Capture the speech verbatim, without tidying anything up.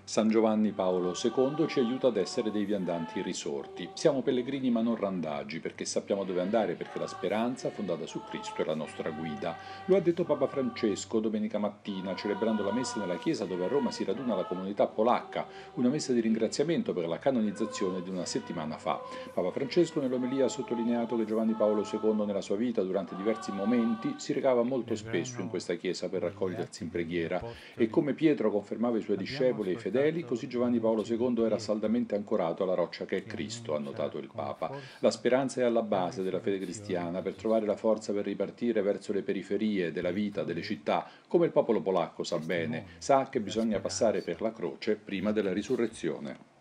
San Giovanni Paolo secondo ci aiuta ad essere dei viandanti risorti. Siamo pellegrini ma non randagi, perché sappiamo dove andare, perché la speranza fondata su Cristo è la nostra guida. Lo ha detto Papa Francesco domenica mattina, celebrando la messa nella chiesa dove a Roma si raduna la comunità polacca, una messa di ringraziamento per la canonizzazione di una settimana fa. Papa Francesco nell'omelia ha sottolineato che Giovanni Paolo secondo nella sua vita, durante diversi momenti, si recava molto spesso in questa chiesa per raccogliersi in preghiera e come Pietro confermava i suoi discepoli e i fedeli, così Giovanni Paolo secondo era saldamente ancorato alla roccia che è Cristo, ha notato il Papa. La speranza è alla base della fede cristiana per trovare la forza per ripartire verso le periferie della vita, delle città, come il popolo polacco sa bene, sa che bisogna passare per la croce prima della risurrezione.